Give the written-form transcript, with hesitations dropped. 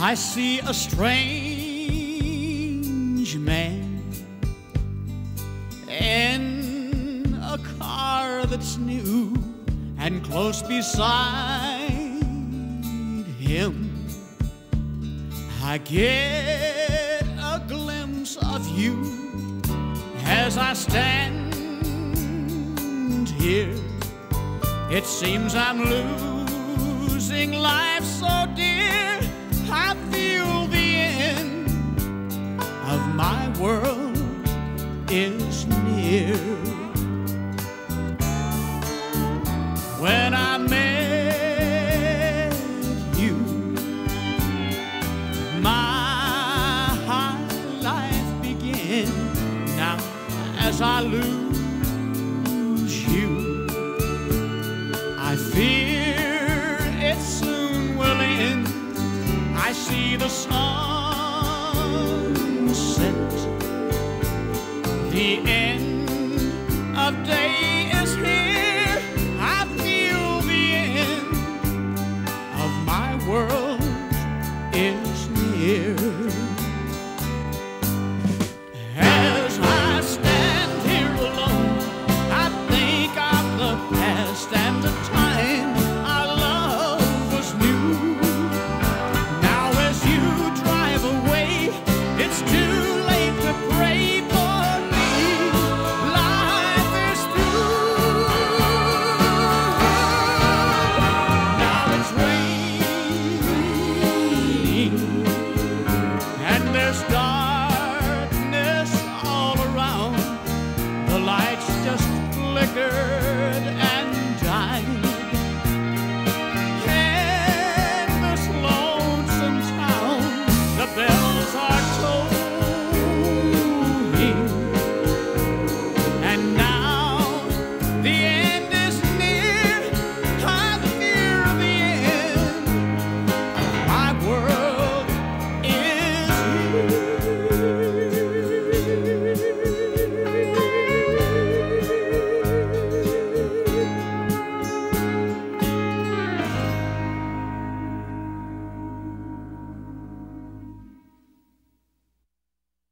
I see a strange man in a car that's new, and close beside him I get a glimpse of you as I stand here. It seems I'm losing life so dear. I feel the end of my world is near. When I met you, my high life began. Now as I lose you, I fear it soon will end. I see the sun set, the end of day.